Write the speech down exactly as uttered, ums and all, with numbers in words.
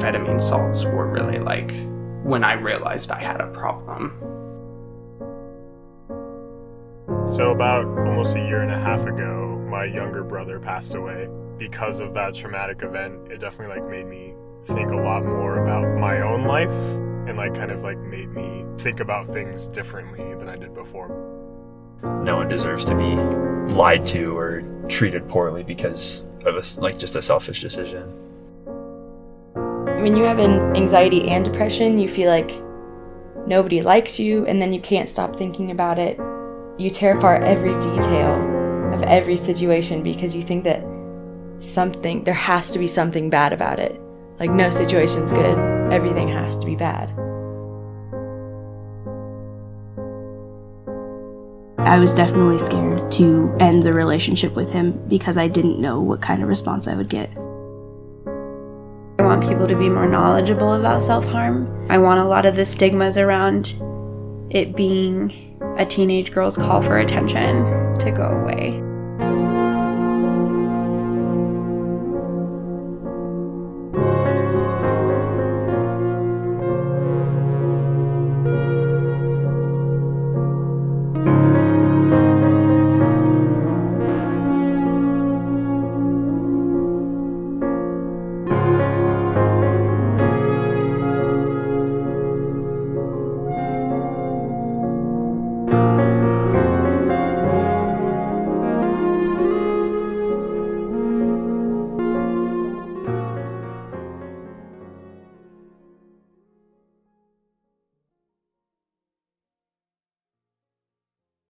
amphetamine salts were really like when I realized I had a problem. So about almost a year and a half ago, my younger brother passed away. Because of that traumatic event, it definitely like made me think a lot more about my own life and like kind of like made me think about things differently than I did before. No one deserves to be lied to or treated poorly because of a, like just a selfish decision. When you have an anxiety and depression, you feel like nobody likes you, and then you can't stop thinking about it. You tear apart every detail of every situation because you think that something, there has to be something bad about it. Like, no situation's good, everything has to be bad. I was definitely scared to end the relationship with him because I didn't know what kind of response I would get. I want people to be more knowledgeable about self-harm. I want a lot of the stigmas around it being a teenage girl's call for attention to go away.